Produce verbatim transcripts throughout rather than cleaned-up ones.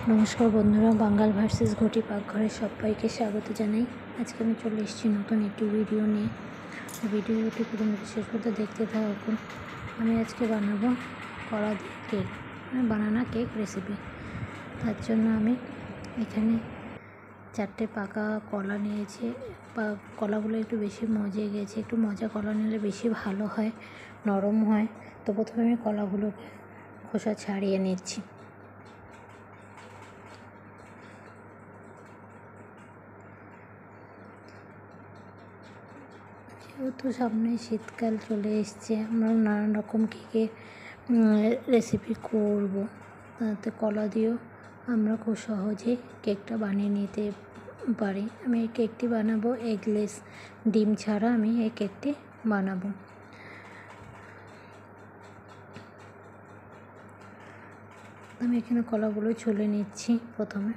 নমস্কার বন্ধুরা, বাঙাল ভার্সেস ঘটি পাকঘরে সবাইকে স্বাগত জানাই। আজকে আমি চলে এসেছি নতুন একটি ভিডিও নিয়ে। ভিডিওটি প্রথম শেষ করতে দেখতে থাকুন। আমি আজকে বানাবো কলা দিয়ে কেক, মানে বানানা কেক রেসিপি। তার জন্য আমি এখানে চারটে পাকা কলা নিয়েছি। কলাগুলো একটু বেশি মজে গেছে, একটু মজা কলা নিলে বেশি ভালো হয়, নরম হয়। তো প্রথমে আমি কলাগুলোকে খোসা ছাড়িয়ে নিচ্ছি। যেহেতু সামনে শীতকাল চলে এসছে, আমরা নানান রকম কেকের রেসিপি করব, তাতে কলা দিয়েও আমরা খুব সহজে কেকটা বানিয়ে নিতে পারি। আমি এই কেকটি বানাবো এগলেস, ডিম ছাড়া আমি এই কেকটি বানাবো। আমি এখানে কলাগুলো ছুলে নিচ্ছি। প্রথমে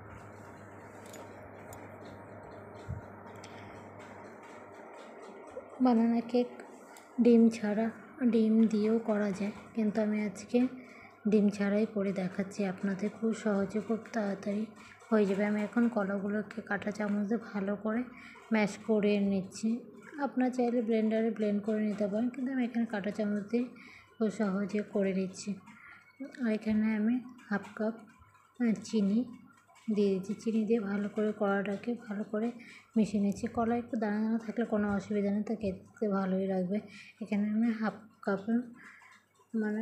বানানা কেক ডিম ছাড়া, ডিম দিয়েও করা যায়, কিন্তু আমি আজকে ডিম ছাড়াই করে দেখাচ্ছি আপনাদের। খুব সহজে, খুব তাড়াতাড়ি হয়ে যাবে। আমি এখন কলাগুলোকে কাঁটা চামচ দিয়ে ভালো করে ম্যাশ করে নিচ্ছি। আপনার চাইলে ব্লেন্ডারে ব্লেন্ড করে নিতে পারেন, কিন্তু আমি এখানে কাঁটা চামচ দিয়ে খুব সহজে করে দিচ্ছি। আর এখানে আমি হাফ কাপ চিনি দিয়ে দিচ্ছি। চিনি দিয়ে ভালো করে কলাটাকে ভালো করে মিশিয়ে নিচ্ছি। কলা একটু দানা দানা থাকলে কোনো অসুবিধা নেই, তা খেতে ভালোই লাগবে। এখানে আমি হাফ কাপে, মানে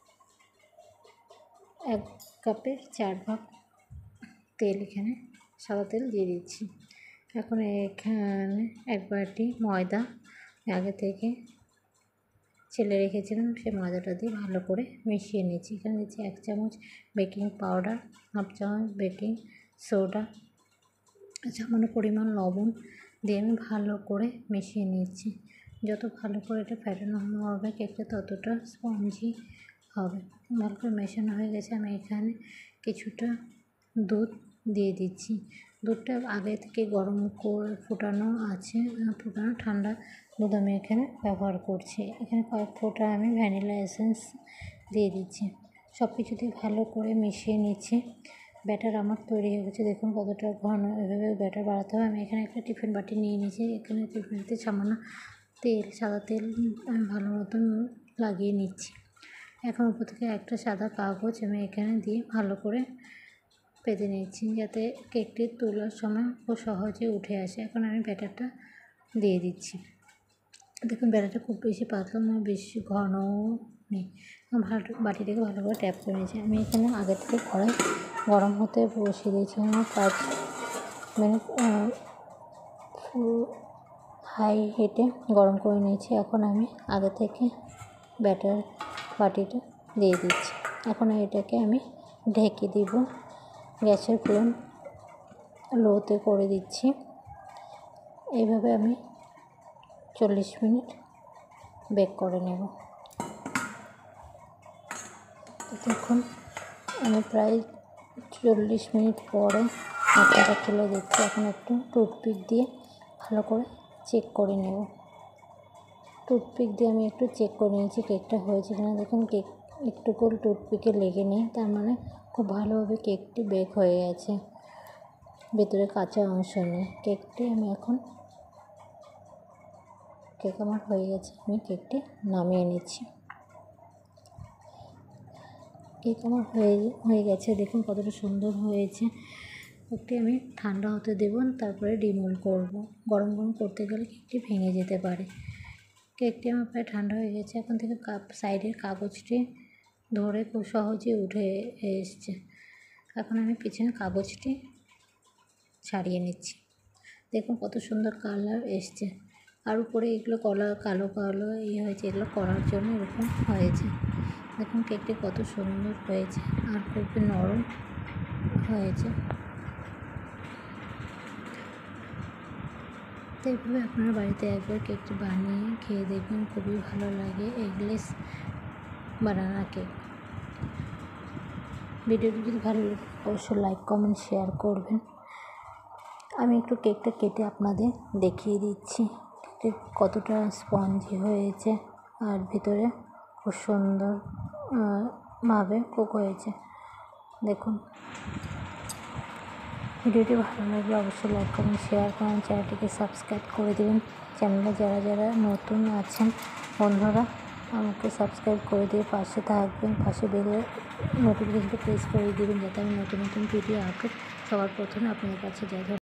এক কাপের চার ভাগ তেল, এখানে সাদা তেল দিয়ে দিচ্ছি। এখন এখানে এক বাটি ময়দা আগে থেকে চেলে রেখেছিলাম, সেই ময়দাটা দিয়ে ভালো করে মিশিয়ে নিচ্ছি। এখানে দিচ্ছি এক চামচ বেকিং পাউডার, হাফ চামচ বেকিং সোডা, সামান্য পরিমাণ লবণ দিয়ে আমি ভালো করে মিশিয়ে নিচ্ছি। যত ভালো করে এটা ফ্যাটানো হবে কেকটা, ততটা স্পঞ্জি হবে। ভালো করে মেশানো হয়ে গেছে। আমি এখানে কিছুটা দুধ দিয়ে দিচ্ছি। দুধটা আগে থেকে গরম করে ফোটানো আছে, ফোটানো ঠান্ডা দুধ আমি এখানে ব্যবহার করছি। এখানে কয়েক ফোঁটা আমি ভ্যানিলা এসেন্স দিয়ে দিচ্ছি। সব কিছু দিয়ে ভালো করে মিশিয়ে নিচ্ছি। ব্যাটার আমার তৈরি হয়ে গেছে, দেখুন কতটা ঘন। এভাবে ব্যাটার বাড়াতে হবে। আমি এখানে একটা টিফিন বাটি নিয়ে নিয়েছি। এখানে টিফিনতে সামান্য তেল, সাদা তেল আমি ভালো মতন লাগিয়ে নিচ্ছি। এখন উপর থেকে একটা সাদা কাগজ আমি এখানে দিয়ে ভালো করে পেতে নিচ্ছি, যাতে কেকটি তোলার সময় খুব সহজে উঠে আসে। এখন আমি ব্যাটারটা দিয়ে দিচ্ছি। দেখুন ব্যাটারটা খুব বেশি পাতলা না, বেশি ঘনও নেই। ভালো বাটিটাকে ভালো করে ট্যাপ করে নিয়েছি। আমি এখানে আগে থেকে কড়াই গরম হতে বসিয়ে দিয়েছি। আমার পাঁচ মিনিট হাই হিটে গরম করে নিয়েছি। এখন আমি আগে থেকে ব্যাটার বাটিটা দিয়ে দিচ্ছি। এখন এটাকে আমি ঢেকে দিব। গ্যাসের ফ্লেম লোতে করে দিচ্ছি। এইভাবে আমি চল্লিশ মিনিট বেক করে নেব। দেখুন আমি প্রায় চল্লিশ মিনিট পরে ঢাকনাটা খুলে দিচ্ছি। এখন একটু টুথপিক দিয়ে ভালো করে চেক করে নেব। টুথপিক দিয়ে আমি একটু চেক করে নিয়েছি কেকটা হয়েছে কিনা। দেখুন কেক একটু করে টুথপিকে লেগে নেই, তার মানে খুব ভালোভাবে কেকটি বেক হয়ে গেছে, ভেতরে কাঁচা অংশ নেই। কেকটি আমি এখন কেক আমার হয়ে গেছে, আমি কেকটি নামিয়ে নিচ্ছি। কেক আমার হয়ে হয়ে গেছে, দেখুন কতটা সুন্দর হয়েছে। কেকটি আমি ঠান্ডা হতে দেব, তারপরে ডিমোল্ড করব। গরম গরম করতে গেলে কেকটি ভেঙে যেতে পারে। কেকটি আমার প্রায় ঠান্ডা হয়ে গেছে। এখন থেকে কাপ সাইডের কাগজটি ধরে খুব সহজে উঠে এসছে। এখন আমি পিছনে কাগজটি ছাড়িয়ে নিচ্ছি। দেখুন কত সুন্দর কালার এসছে। আর উপরে এগুলো কলা কালো কালো ইয়ে হয়েছে, এগুলো করার জন্য এরকম হয়েছে। দেখুন কেকটি কত সুন্দর হয়েছে আর খুবই নরম হয়েছে। তো এইভাবে আপনার বাড়িতে একবার কেকটি বানিয়ে খেয়ে দেখবেন, খুবই ভালো লাগে। Eggless banana cake. ভিডিওটি যদি ভালো লাগে অবশ্যই লাইক কমেন্ট শেয়ার করবেন। আমি একটু কেকটা কেটে আপনাদের দেখিয়ে দিচ্ছি কেক কতটা স্পঞ্জি হয়েছে আর ভিতরে খুব সুন্দর ভাবে কুক হয়েছে। দেখুন ভিডিওটি ভালো লাগলে অবশ্যই লাইক করুন, শেয়ার করুন, চ্যানেলটিকে সাবস্ক্রাইব করে দেবেন। চ্যানেলে যারা যারা নতুন আছেন বন্ধুরা আমাকে সাবস্ক্রাইব করে দিয়ে পাশে থাকবেন, পাশে বেলে নোটিফিকেশনটা প্রেস করে দেবেন যাতে আমি নতুন নতুন ভিডিও আপলোড সবার প্রথমে আপনাদের কাছে যায়।